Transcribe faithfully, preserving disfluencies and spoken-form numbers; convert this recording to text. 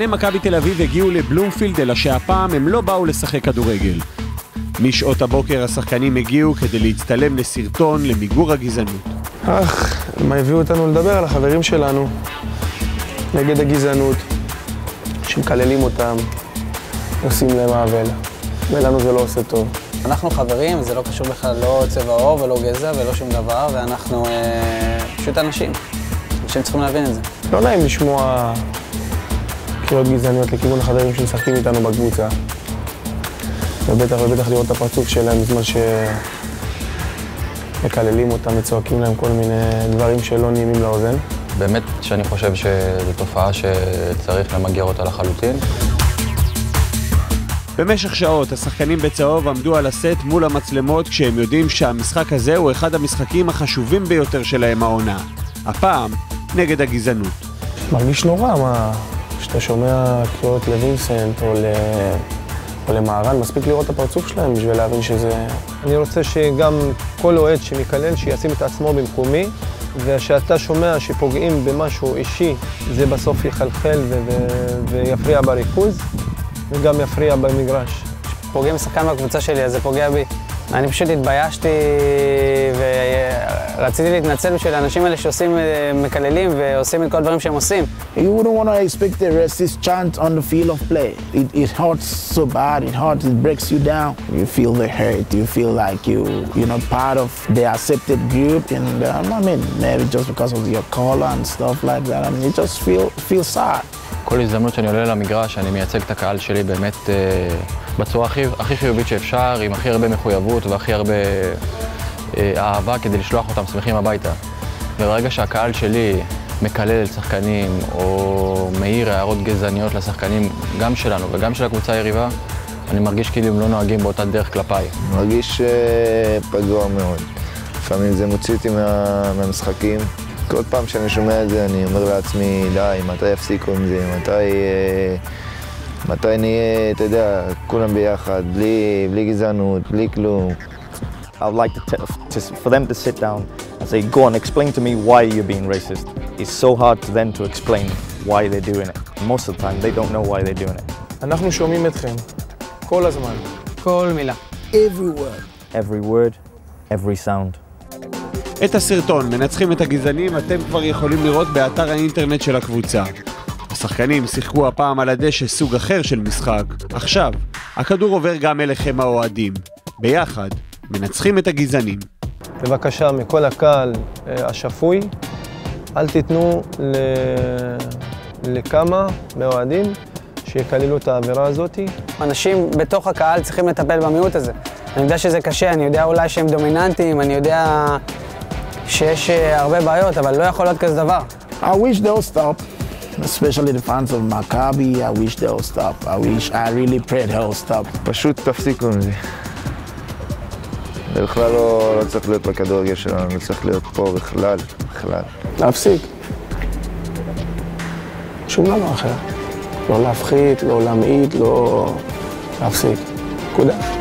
שחקני מכבי תל אביב הגיעו לבלומפילד, אלא שהפעם הם לא באו לשחק כדורגל. משעות הבוקר השחקנים הגיעו כדי להצטלם לסרטון למיגור הגזענות. אך, הם הביאו אותנו לדבר על החברים שלנו, נגד הגזענות, שמקללים אותם, עושים להם עוול, ולנו זה לא עושה טוב. אנחנו חברים, זה לא קשור בכלל לא צבע עור ולא גזע ולא שום דבר, ואנחנו אה, פשוט אנשים. אנשים צריכים להבין את זה. לא נעים לשמוע קריאות גזעניות לכיוון החברים שמשחקים איתנו בקבוצה. ובטח ובטח לראות את הפרצוף שלהם בזמן שמקללים אותם וצועקים להם כל מיני דברים שלא נעימים לאוזן. באמת שאני חושב שזו תופעה שצריך למגר אותה לחלוטין. במשך שעות השחקנים בצהוב עמדו על הסט מול המצלמות כשהם יודעים שהמשחק הזה הוא אחד המשחקים החשובים ביותר שלהם העונה. הפעם נגד הגזענות. מרגיש נורא מה שאתה שומע קריאות לווינסנט או, ל... או למהרן, מספיק לראות את הפרצוף שלהם בשביל להבין שזה... אני רוצה שגם כל אוהד שמקלל שישים את עצמו במקומי, ושאתה שומע שפוגעים במשהו אישי, זה בסוף יחלחל ו... ו... ויפריע בריכוז. וגם יפריע במגרש. פוגע משחקן בקבוצה שלי, אז זה פוגע בי. אני פשוט התביישתי ורציתי להתנצל בשביל האנשים האלה שעושים מקללים ועושים את כל הדברים שהם עושים. You wouldn't want to expect a racist chant on the field of play. It, it hurts so bad, it hurts, it breaks you down. You feel the hurt, you feel like you, you're not part of the accepted group. And um, I mean, maybe just because of your color and stuff like that. I mean, you just feel, feel sad. כל הזדמנות שאני עולה למגרש, אני מייצג את הקהל שלי באמת אה, בצורה הכי, הכי חיובית שאפשר, עם הכי הרבה מחויבות והכי הרבה אה, אהבה כדי לשלוח אותם שמחים הביתה. וברגע שהקהל שלי מקלל שחקנים או מעיר הערות גזעניות לשחקנים גם שלנו וגם של הקבוצה היריבה, אני מרגיש כאילו הם לא נוהגים באותה דרך כלפיי. מרגיש אה, פגוע מאוד. לפעמים זה מוציא אותי מה, מהמשחקים. כל פעם שאני שומע את זה, אני אומר לעצמי, די, מתי יפסיקו עם זה, מתי, מתי נהיה, אתה יודע, כולם ביחד, בלי, בלי גזענות, בלי כלום. I would like to, to, for them to sit down and say, go on, explain to me why you're being racist. It's so hard to then to explain why they're doing it. Most of the time, they don't know why they're doing it. אנחנו שומעים אתכם, כל הזמן. כל מילה. Every word. Every word, every sound. את הסרטון מנצחים את הגזענים אתם כבר יכולים לראות באתר האינטרנט של הקבוצה. השחקנים שיחקו הפעם על הדשא סוג אחר של משחק. עכשיו, הכדור עובר גם אליכם האוהדים. ביחד, מנצחים את הגזענים. בבקשה, מכל הקהל השפוי, אל תיתנו ל... לכמה מהאוהדים שיקללו את העבירה הזאת. אנשים בתוך הקהל צריכים לטפל במיעוט הזה. אני יודע שזה קשה, אני יודע אולי שהם דומיננטיים, אני יודע שיש הרבה בעיות, אבל לא יכול להיות כזה דבר. I wish they'll stop, especially the fans of Maccabi. I wish they'll stop. I wish, I really pray they'll stop. פשוט תפסיקו עם זה. זה בכלל לא, לא צריך להיות בכדורגל שלנו, לא צריך להיות פה בכלל, בכלל. להפסיק. שום דבר אחר. לא להפחית, לא להמעיט, לא... להפסיק. נקודה.